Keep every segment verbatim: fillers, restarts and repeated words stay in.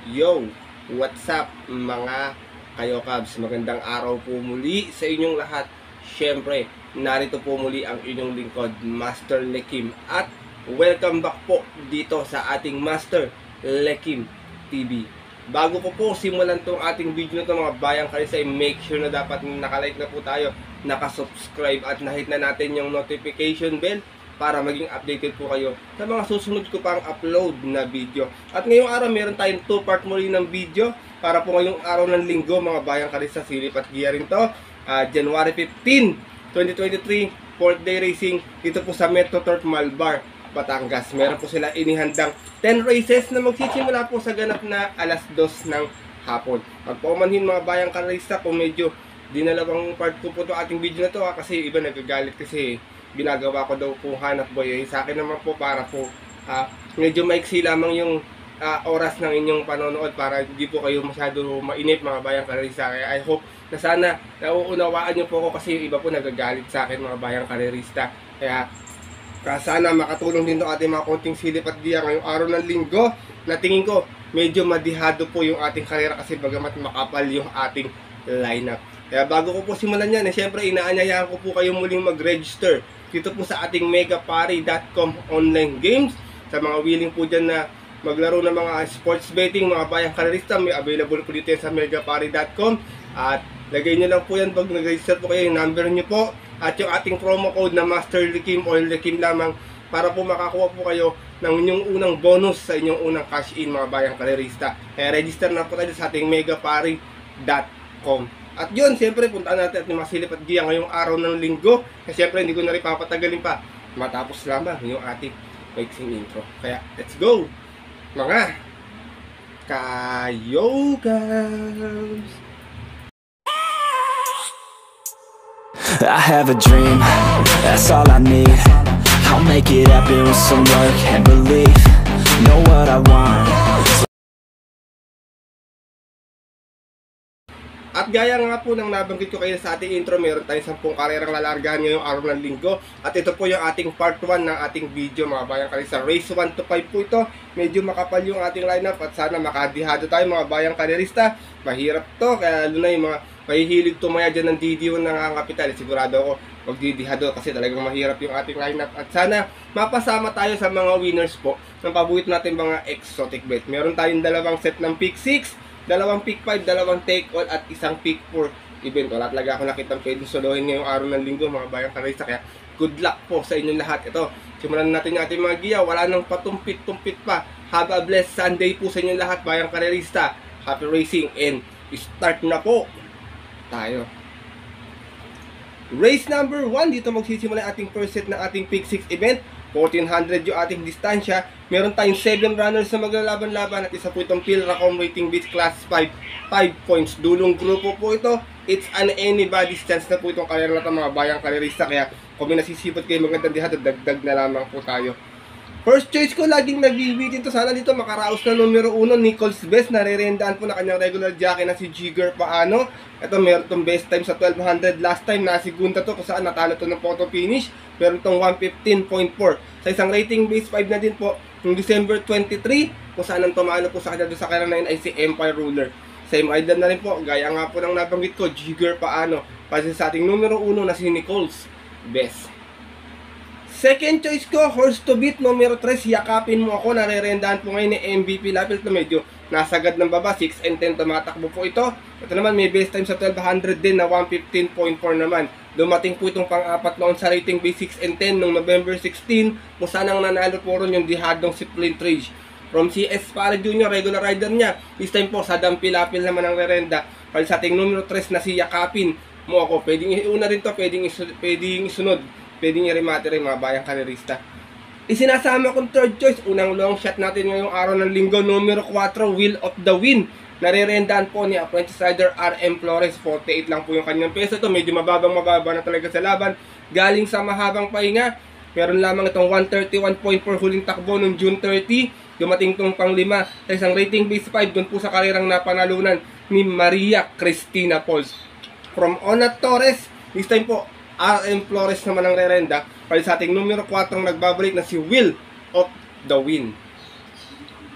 Yo, what's up mga kayokabs? Magandang araw po muli sa inyong lahat. Siyempre, narito po muli ang inyong lingkod, MasterLekym. At welcome back po dito sa ating MasterLekym T V. Bago ko po simulan tong ating video na to mga bayang kalisa, make sure na dapat nakalike na po tayo, nakasubscribe at nahit na natin yung notification bell para maging updated po kayo sa mga susunod ko pang upload na video. At ngayong araw meron tayong two part muli ng video para po ngayong araw ng linggo mga bayang kalisa, silip at giya rin to, uh, January fifteenth, twenty twenty-three, fourth day racing dito po sa Metro Turf Malbar, Batangas. Meron po sila inihandang ten races na magsisimula po sa ganap na alas dos ng hapon. Magpaumanhin mga bayang kalisa kung medyo dinalawang part ko po itong ating video na to, ha, kasi iba nagagalit kasi ginagawa ko daw po hanap boy. Eh, sa akin naman po para po uh, medyo maiksi lamang yung uh, oras ng inyong panonood para hindi po kayo masyado mainip mga bayang karerista. I hope na sana nauunawaan nyo po ako kasi yung iba po nagagalit sa akin mga bayang karerista. Kaya uh, sana makatulong din itong ating mga konting silip at diya ngayong araw ng linggo na tingin ko medyo madihado po yung ating karera kasi bagamat makapal yung ating lineup. Kaya bago ko po simulan yan, eh, syempre inaanyayahan ko po kayo muling mag-register dito po sa ating mega party dot com online games. Sa mga willing po dyan na maglaro ng mga sports betting, mga bayang karerista, may available po dito sa mega party dot com. At lagay nyo lang po yan pag nag-register po kayo, yung number nyo po at yung ating promo code na MasterLekym o Lekym lamang para po makakuha po kayo ng inyong unang bonus sa inyong unang cash in mga bayang karerista. Kaya register na po tayo sa ating mega party dot com. At yun, siyempre, puntaan natin at masilip at giya ngayong araw ng linggo. Kasi siyempre, hindi ko na rin papatagalin pa. Matapos lamang yung ating mixing intro. Kaya, let's go! Mga kayokabs! I have a dream, that's all I need. I'll make it happen with some work and belief. Know what I want. At gaya nga po nang nabanggit ko kayo sa ating intro, meron tayong sampung karerang lalargahan ngayong araw ng linggo. At ito po yung ating part one ng ating video mga bayang kalisa. Race one to five po ito. Medyo makapal yung ating lineup at sana makadihado tayo mga bayang karerista. Mahirap to, kaya lalo na yung mga mahihilig tumaya dyan ng D D one ng kapital. Sigurado ako magdidihado kasi talagang mahirap yung ating lineup. At sana mapasama tayo sa mga winners po ng paborito natin mga exotic bet. Meron tayong dalawang set ng pick six, dalawang pick five, dalawang take all at isang pick four event. Wala talaga ako nakitang pwedeng solohin ngayong araw ng linggo mga bayang karerista. Kaya good luck po sa inyong lahat. Ito, simulan natin yung ating mga giya. Wala nang patumpit-tumpit pa. Have a blessed Sunday po sa inyong lahat bayang karerista. Happy racing and start na po tayo. Race number one, dito magsisimula ating first set ng ating pick six event. fourteen hundred yung ating distansya. Meron tayong seven runners na maglalaban-laban at isa po itong Pilracom rating beach class five, five points. Dulong grupo po ito. It's an anybody's chance na po itong karera na ito mga bayang karerista. Kaya kung may nasisipot kayo magandang dihado, dagdag na lamang po tayo. First choice ko, laging nagbibitin to. Sana dito makaraos na numero uno, Nichols Best. Narerendaan po na kanyang regular jockey na si Jigger Paano. Ito, meron itong best time sa twelve hundred. Last time, nasigunda to kung saan natalo to ng photo finish. Meron itong one fifteen point four. Sa isang rating base five na din po, yung December twenty-three, kung saan ang tumalo po sa kanya doon sa kanya na yun ay si Empire Ruler. Same idea na rin po, gaya nga po ng nabanggit ko, Jigger Paano. Para sa ating numero uno na si Nichols Best. Second choice ko, horse to beat, numero three, yakapin mo ako. Narerendaan po ngayon ni M V P Lapil na medyo nasagad ng baba, six and ten tumatakbo po ito. Ito naman may best time sa twelve hundred din na one fifteen point four naman. Dumating po itong pang-apat noon sa rating base six and ten noong November sixteen, kung saan ang nanalo po ron yung dihadong si Flint Ridge. From C S Para Junior, regular rider niya. This time po sa Dampilapil naman ang rerenda. Para sa ating numero three na si yakapin mo ako. Pwedeng iuna rin to, pwedeng, isu pwedeng isunod. Pwedeng i-remate rin mga bayang karerista. Isinasama kong third choice, unang long shot natin ngayong araw ng linggo, numero four, Wheel of the Wind. Narerendaan po ni Apprentice Rider R M Flores, forty-eight lang po yung kanyang peso. Ito medyo mababang mababa na talaga sa laban. Galing sa mahabang pahinga, meron lamang itong one thirty-one point four huling takbo noong June thirty. Dumating itong panglima sa isang rating base five, doon po sa karerang napanalunan ni Maria Cristina Pauls. From Onat Torres, this time po R M Flores naman ang rerenda. Para sa ating numero four nagbabalik na si Wheel of the Wind.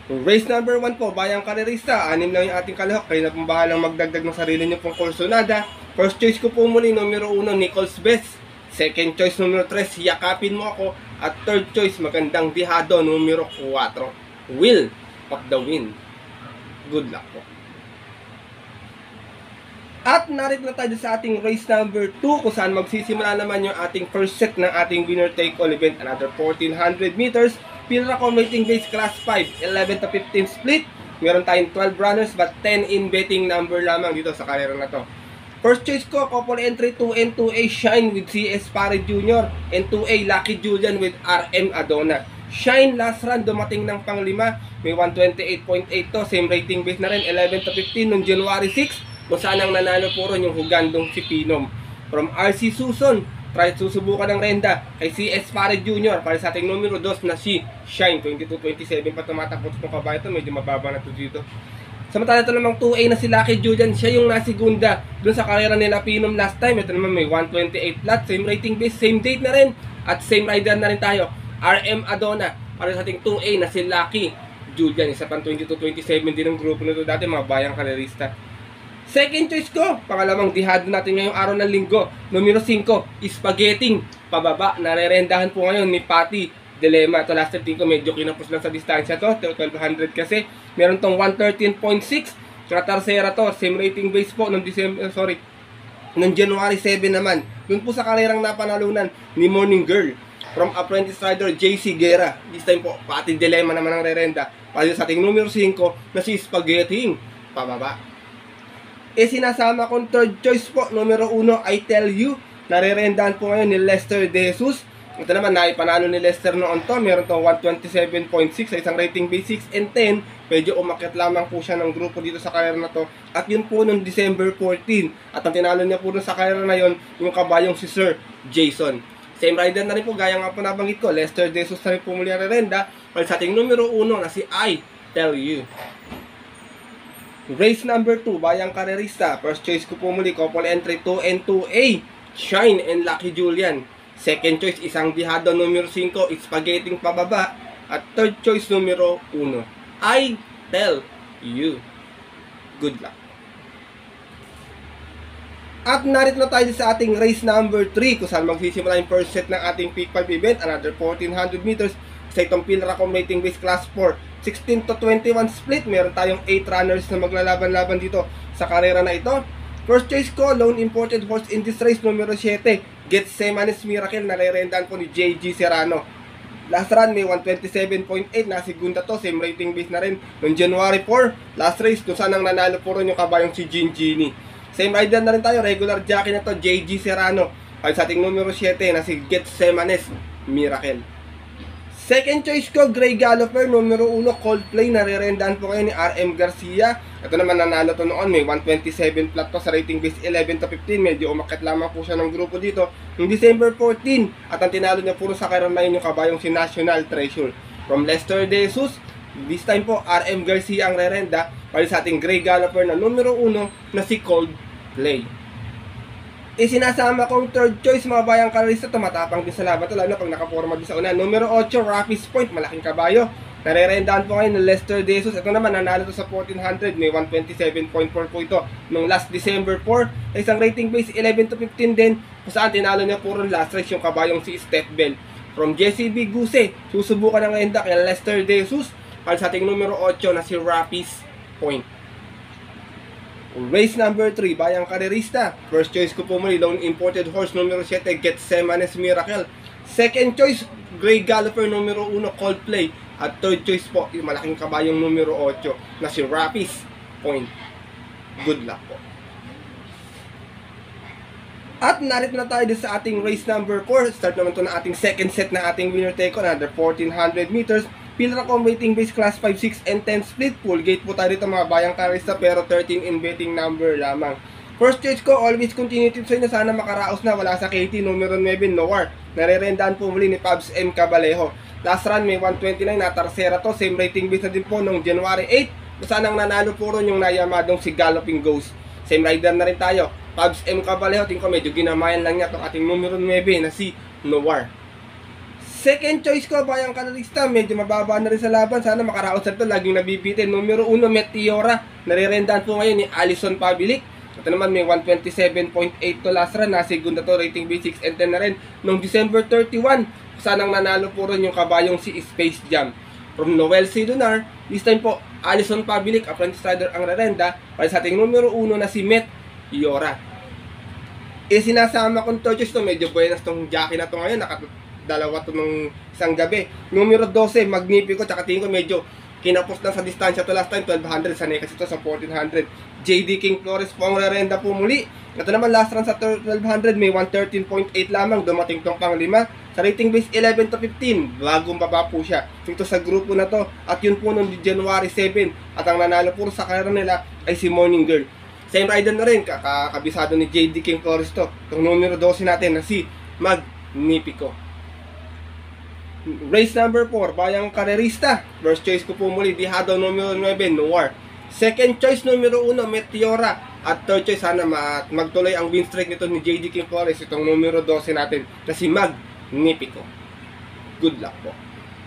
Race number one po, bayang karerista, anim lang yung ating kalahok, kayo na pong bahalang magdagdag ng sarili nyo pong kursunada. First choice ko po muli, numero uno, Nichols Best. Second choice, numero tres, Yakapin Mo Ako. At third choice, magandang dihado, numero four, Will of the Wind. Good luck po. At narito na tayo sa ating race number two, kung saan magsisimula naman yung ating first set ng ating winner take all event, another fourteen hundred meters. Pilracom rating base class five, eleven to fifteen split. Meron tayong twelve runners but ten in betting number lamang dito sa karera na to. First choice ko, couple entry two and two A Shine with C S Pare Junior and two A Lucky Julian with R M Adona. Shine last run dumating ng panglima, may one twenty-eight point eight to, same rating base na rin, eleven to fifteen noong January six, kung saan ang nanalo po ron yung hugandong si Pinom. From R C Suson, try susubukan ng renda kay C S Pare Junior para sa ating numero two na si Shine, twenty-two twenty-seven pa tumatakot itong kabayo ito, medyo mababa na ito dito. Samantala ito namang two A na si Lucky Julian, siya yung nasigunda dun sa karera nila Pinom last time. Ito naman may one twenty-eight flat, same rating base, same date na rin, at same rider na rin tayo, R M Adona, para sa ating two A na si Lucky Julian. Isa pang twenty-two twenty-seven din ang grupo nito dati, mga bayang karerista. Second choice ko, pangalawang dihado natin ngayong araw ng linggo, numero five, Spaghetti pababa. Narerendahan po ngayon ni Patty Dilema. Ito last thirteen ko, medyo kinapos lang sa distansya to, twelve hundred kasi. Meron tong one thirteen point six. Tercera to, same rating base po nung December, sorry, nung January seven naman. Doon po sa karerang napanalunan ni Morning Girl. From apprentice rider J C Guerra. This time po, Patty Dilema naman ang rerenda. Para sa ating numero five na si Spaghetti pababa. E sinasama kong third choice po, numero one, I Tell You. Narerendahan po ngayon ni Lester De Jesus. Ito naman, naipanalo ni Lester noon to. Meron to one twenty-seven point six sa isang rating base six and ten. Medyo umakit lamang po siya ng grupo dito sa karera na to. At yun po noong December fourteen. At ang tinalo niya po dun sa karera na yun, yung kabayong si Sir Jason. Same rider na rin po, gaya nga po nabanggit ko, Lester De Jesus na rin po muli ang rerenda. Para sa ating numero one na si I Tell You. Race number two, bayang karerista. First choice ko po muli, couple entry two and two A, Shine and Lucky Julian. Second choice, isang dihado, numero five, Spaghetti pababa. At third choice, numero one, I Tell You. Good luck. At narito na tayo sa ating race number three, kung saan magsisimula yung first set ng ating Peak five event, another fourteen hundred meters. Sa itong Pilracom rating base class four, sixteen to twenty-one split. Meron tayong eight runners na maglalaban-laban dito sa karera na ito. First choice ko, lone imported horse in this race, numero seven, Getsemanes Miracle. Narerendahan po ni J G Serrano. Last run may one twenty-seven point eight, nasigunda to, same rating base na rin noong January four. Last race kung saan ang nanalo po rin yung kabayong si Gin Gini. Same rider na rin tayo, regular jockey na to, J G Serrano. Ay sa ating numero seven na si Getsemanes Miracle. Second choice ko, Grey Galloper, numero one, Coldplay. Narerendahan po kayo ni R M Garcia. Ito naman nanalo to noon, may one twenty-seven flat to sa rating base eleven to fifteen. Medyo umakit lamang po siya ng grupo dito noong December fourteen. At ang tinalo niya puro sa karera na yun yung kabayong si National Treasure. From Lester De Jesus, this time po R M Garcia ang rerenda para sa ating Grey Galloper na numero one na si Coldplay. Isinasama kong third choice, mga bayang karerista, tumatapang din sa laban to, lalo na pag nakaporma din sa una. Numero eight, Rapis Point, malaking kabayo. Narerendahan po ngayon ng Lester De Jesus. Ito naman, nanalo to sa fourteen hundred, may one twenty-seven point four po ito nung last December four. Isang rating base eleven to fifteen din, kung saan tinalo niya puro last race yung kabayong si Steph Bell. From Jesse B. Guse, susubukan ng renda kay Lester De Jesus para sa ating numero eight na si Rapis Point. Race number three, bayang karerista. First choice ko po muli, lone imported horse, numero seven, Getsemanes Miracle. Second choice, Grey Galloper, numero one, Coldplay. At third choice po, yung malaking kabayong numero eight na si Rapis Point. Good luck po. At narito na tayo sa ating race number four. Start naman to na ating second set na ating winner take on, another fourteen hundred meters. Pilracom rating base class five, six, and ten split. Full gate po tayo dito, mga bayang karista, pero thirteen in betting number lamang. First choice ko, always continuity sa inyo. Sana makaraos na, wala sa K T, numero nine, Noir. Narerendahan po muli ni Pabs M. Cabalejo. Last run may one twenty-nine, na tercera to, same rating base na din po nung January eight. Sana ang nanalo po ron yung nayamadong si Galloping Ghost. Same rider na rin tayo, Pabs M. Cabalejo. Tingin ko medyo ginamayan lang niya itong ating numero nine na si Noir. Second choice ko, bayang karerista, medyo mababa na rin sa laban. Sana makaraos na ito, laging nabibitin. Numero uno, Meteora. Nare-rendahan po ngayon ni Alison Pabilic. Ito naman may one twenty-seven point eight to last run. Nasa segunda to, rating B six and ten na rin. Noong December thirty-one, sanang nanalo po rin yung kabayong si Space Jam. From Noel C. Lunar, this time po, Alison Pabilic, apprentice rider ang rerenda. Para sa ating numero uno na si Meteora. E sinasama kong third choice to, medyo buenas tong jockey na to ngayon. Nakadalawa to ng isang gabi. Numero twelve, Magnifico. Tsaka tingin ko medyo kinapos na sa distansya to last time, twelve hundred. Sanay kasi to sa fourteen hundred. J D King Flores po ang rerenda po muli. Ito naman last run sa twelve hundred, may one thirteen point eight lamang. Dumating tong pang lima. Sa rating base eleven to fifteen, bagong baba po siya. Ito sa grupo na to. At yun po noong January seven. At ang nanalo po sa karera nila ay si Morning Girl. Same rider na rin, kakabisado ni J D King Flores to. Itong numero twelve natin na si Magnifico. Race number four, bayang karerista. First choice ko po muli, Dihado numero nine, Noir. Second choice, numero one, Meteora. At third choice, sana magtuloy ang win streak nito ni J D King Flores. Itong numero twelve natin na si Magnifico. Good luck po.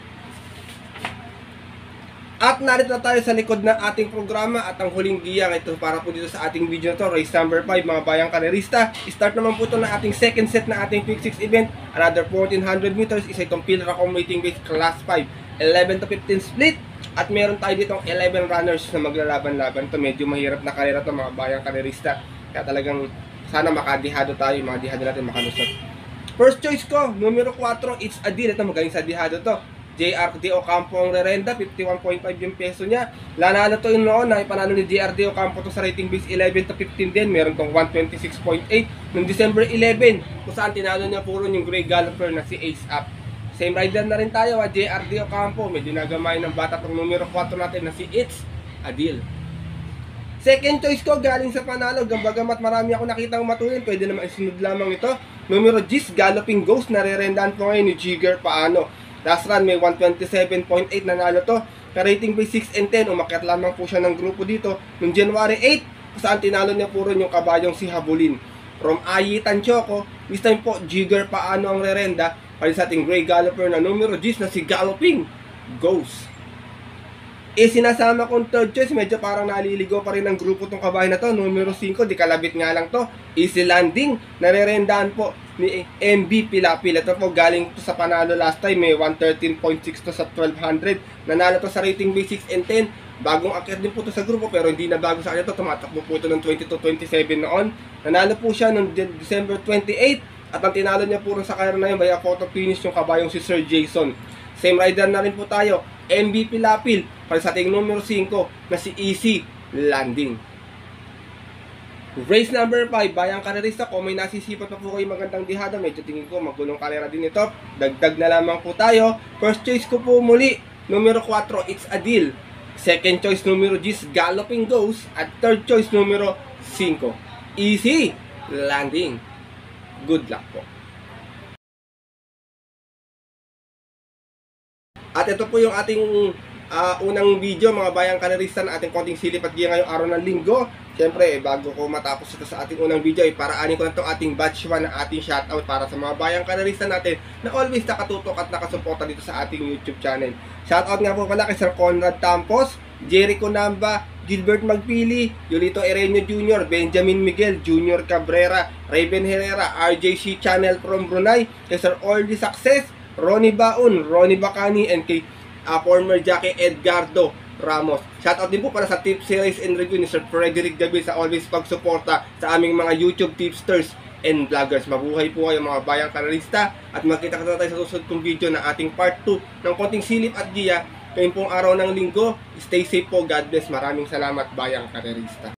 At narito na tayo sa likod ng ating programa at ang huling giyang ito para po dito sa ating video na to, race number five, mga bayang karerista. Start naman po ito na ating second set na ating quick six event, another fourteen hundred meters, isa itong pillar accommodating base class five, eleven to fifteen split. At meron tayo ditong eleven runners na maglalaban-laban. Ito medyo mahirap na karera to, mga bayang karerista. Kaya talagang sana makadihado tayo, mga dihado natin makalusot. First choice ko, numero four, It's a Deal. Ito magaling sa dihado to. J R D Ocampo ang rerenda, fifty-one point five yung peso niya. Nanalo to yung noon, na ipanalo ni J R D Ocampo to sa rating base eleven to fifteen din. Meron tong one twenty-six point eight noong December eleven, kung saan tinalo niya puro yung Grey Galloper na si Ace Up. Same rider na rin tayo, J R D Ocampo. Medyo nagamay ng bata tong numero four natin na si It's a Deal. Second choice ko, galing sa panalo, gambagamat marami ako nakitang matuloy, pwede naman isunod lamang ito. Numero ten, Galloping Ghost, nare-rendahan po ngayon ni Jigger Paano. Last run may one twenty-seven point eight, nanalo to. Ka-rating by six and ten, umakyat lamang po siya ng grupo dito noong January eight, kung saan tinalo niya puro yung kabayong si Habulin. From Ayitan Choco, this time po Jigger Paano ang rerenda para sa ating Grey Galloper na numero ten na si Galloping Ghost. E sinasama kong third choice, medyo parang naliligo pa rin ang grupo tong kabahay na to. Numero five, di kalabit nga lang to, Easy Landing, nare-rendahan po ni M B Pilapil. Ito po galing to sa panalo last time, may one thirteen point six to sa twelve hundred. Nanalo to sa rating base six and ten. Bagong akyat din po to sa grupo, pero hindi na bago sa kanya to. Tumatakbo po ito ng twenty to twenty-seven noon. Nanalo po siya noong December twenty-eight. At ang tinalo niya po sa kaya na yun, via photo finish yung kabayong si Sir Jason. Same rider na rin po tayo, M B Pilapil, para sa ating numero five na si Easy Landing. Race number five, bayang karerista, kung may nasisipat pa po kayo magandang dihada, medyo tingin ko magulong karera din ito. Dagdag na lamang po tayo. First choice ko po muli, numero four, It's a Deal. Second choice, numero ten, Galloping Ghost. At third choice, numero five, Easy Landing. Good luck po. At ito po yung ating uh, unang video, mga bayang karerista, na ating konting silip at giya ngayong araw ng linggo. Siyempre, eh, bago ko matapos ito sa ating unang video, eh, paraanin ko na itong ating batch one na ating shoutout para sa mga bayang karerista natin na always nakatutok at nakasuporta dito sa ating YouTube channel. Shoutout nga po pala kay Sir Conrad Tampos, Jericho Namba, Gilbert Magpili, Yolito Ereño Junior, Benjamin Miguel, Junior Cabrera, Raven Herrera, R J C Channel from Brunei, kay Sir Orly Success, Ronnie Baun, Ronnie Bacani, and kay uh, former jockey Edgardo Ramos. Shoutout din po para sa tip series and review ni Sir Frederick Gabil sa always pagsuporta sa aming mga YouTube tipsters and vloggers. Mabuhay po kayo, mga bayang karerista, at magkita ka na tayo sa susunod kong video na ating part two ng konting silip at giya ngayong pong araw ng linggo. Stay safe po, God bless. Maraming salamat, bayang karerista.